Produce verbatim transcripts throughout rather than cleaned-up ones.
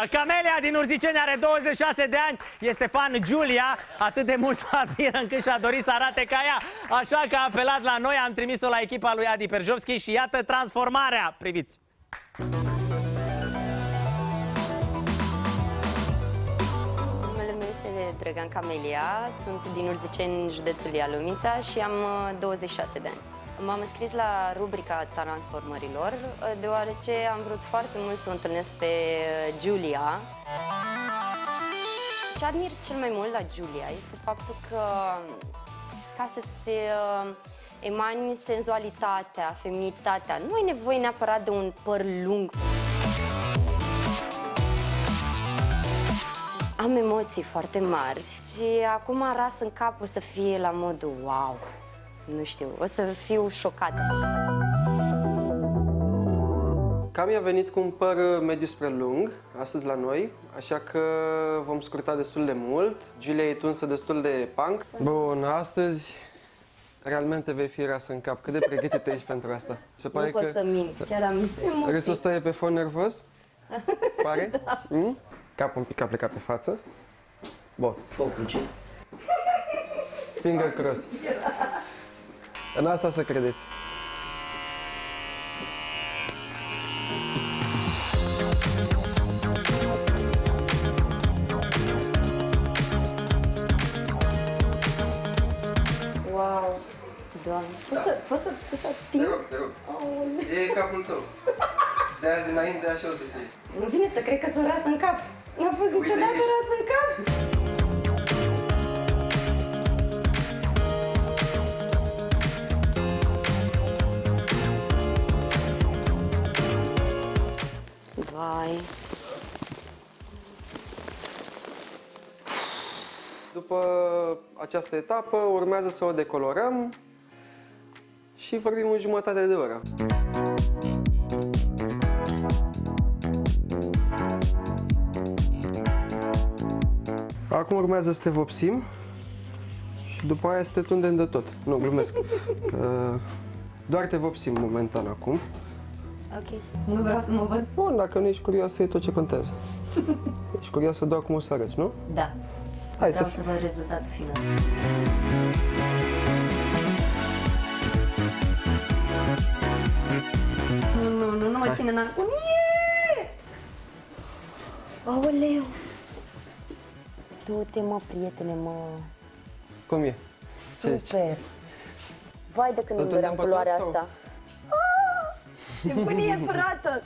Camelia din Urziceni are douăzeci și șase de ani, este fan Giulia, atât de mult o admiră încât și-a dorit să arate ca ea. Așa că a apelat la noi, am trimis-o la echipa lui Adi Perjovski și iată transformarea. Priviți! Numele meu este Drăgan Camelia, sunt din Urziceni, județul Ialomița și am douăzeci și șase de ani. M-am înscris la rubrica transformărilor, deoarece am vrut foarte mult să o întâlnesc pe Giulia. Ce admir cel mai mult la Giulia este faptul că, ca să-ți emani senzualitatea, feminitatea, nu ai nevoie neapărat de un păr lung. Am emoții foarte mari și acum ras în cap o să fie la modul wow. Nu știu, o să fiu șocată. Cami a venit cu un păr mediu spre lung, astăzi la noi, așa că vom scurta destul de mult. Giulia e tunsă destul de punk. Bun, astăzi realmente vei fi rasă în cap. Cât de pregătită ești pentru asta? Se pare nu pot că... să mint, chiar am emoții. Râsul ăsta e pe fond nervos? Pare? Da. Mm? Capul un pic a plecat pe față. Bun. Focul ce? Finger cross. În asta să credeți. Wow, Doamne, poți să, poți să, poți să ating? Te rog, te rog. E capul tău. De azi înainte așa o să fie. Nu vine să cred că s-o rasă în cap. N-a fost niciodată rasă în cap. Vai. După această etapă urmează să o decolorăm și vorbim în jumătate de oră. Acum urmează să te vopsim și după aia să te tundem de tot. Nu, glumesc. Doar te vopsim momentan acum. Ok. Nu vreau să mă văd. Bun, dacă nu ești curioasă, e tot ce contează. Ești curioasă doar cum o să arăți, nu? Da. Hai vreau să, să văd rezultatul final. Nu, nu, nu, nu mă ține în agonie! Aoleu! Du-te, mă, prietene, mă. Cum e? Ce zici? Super! Vai de când Îl îmi doream tundem pe culoarea tot, asta. Ah! Nebunie curată!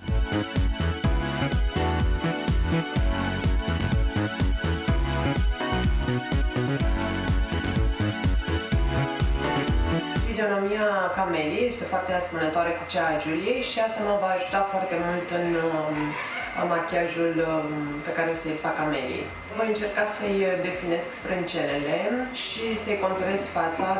Fizionomia Cameliei este foarte asemănătoare cu cea a Giuliei și asta mă va ajuta foarte mult în um, machiajul um, pe care o să-i fac Cameliei. Voi încerca să-i definesc sprâncenele și să-i conturez fața.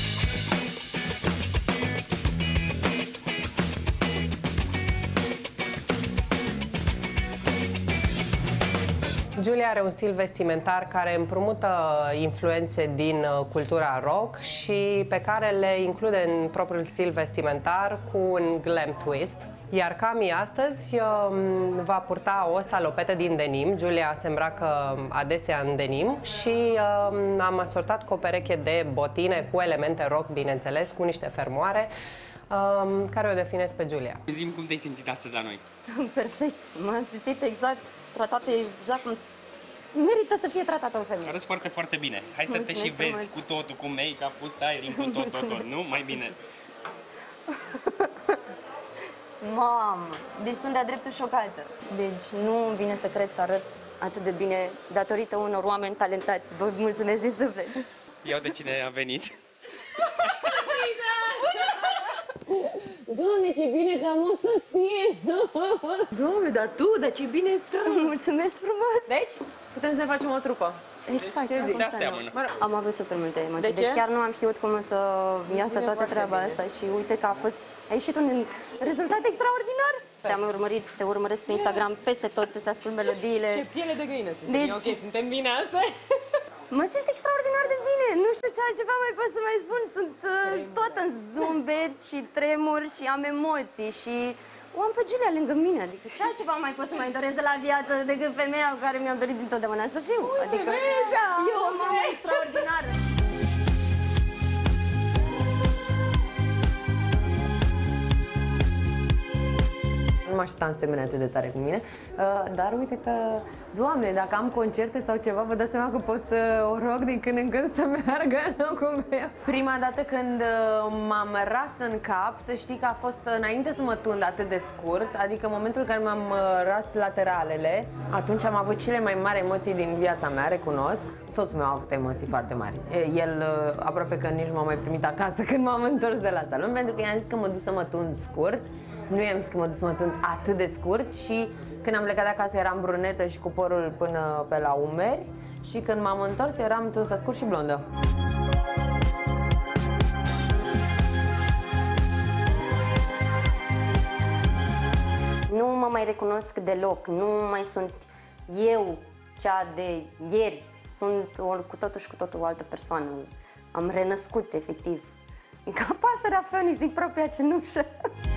Giulia are un stil vestimentar care împrumută influențe din cultura rock și pe care le include în propriul stil vestimentar cu un glam twist. Iar Cami astăzi um, va purta o salopetă din denim. Giulia se îmbracă adesea în denim și um, am asortat cu o pereche de botine cu elemente rock, bineînțeles, cu niște fermoare um, care o definesc pe Giulia. Zi-mi cum te-ai simțit astăzi la noi. Perfect, m-am simțit exact tratată, exact cum merită să fie tratată o femeie. Arăți foarte, foarte bine. Hai să Mulțumesc te și vezi frumos. cu totul, cu make-up-ul, styling, cu tot, tot, tot, nu? Mai bine. Mamă, deci sunt de-a dreptul șocată. Deci nu îmi vine să cred că arăt atât de bine datorită unor oameni talentați. Vă mulțumesc din suflet. Iau de cine a venit. Doamne, ce bine că am o să simt! Doamne, dar tu, dar ce bine stă! Mulțumesc frumos! Deci, putem să ne facem o trupă. Exact, Se aseamănă. am avut super multe emoții, De ce? deci chiar nu am știut cum o să iasă toată foarte treaba bine. asta și uite că a fost, a ieșit un rezultat extraordinar. Te-am urmărit, te urmăresc pe Instagram peste tot, îți ascult melodiile. Ce piele de găină suntem. Deci- E ok, suntem bine astăzi? Mă simt extraordinar de bine, nu știu ce altceva mai pot să mai spun, sunt uh, tot în zumbet și tremur și am emoții și o am pe Giulia lângă mine, adică ce altceva mai pot să mai doresc de la viață decât femeia cu care mi-am dorit dintotdeauna să fiu. Adică e o mamă extraordinară. Nu mă așteptam să semene atât de tare cu mine, dar uite că, Doamne, dacă am concerte sau ceva, vă dați seama că pot să o rog din când în când să meargă în locul meu. Prima dată când m-am ras în cap, să știi că a fost înainte să mă tund atât de scurt, adică în momentul în care m-am ras lateralele, atunci am avut cele mai mari emoții din viața mea, recunosc. Soțul meu a avut emoții foarte mari. El aproape că nici nu m-a mai primit acasă când m-am întors de la salon, pentru că i-am zis că mă duc să mă tund scurt. Nu i-am zis că mă duc să mă tund atât de scurt și când am plecat de acasă eram brunetă și cu părul până pe la umeri și când m-am întors eram tunsă scurt și blondă. Nu mă mai recunosc deloc, nu mai sunt eu cea de ieri, sunt o, cu totul și cu totul o altă persoană. Am renăscut, efectiv, ca pasărea Phoenix din propria cenușă.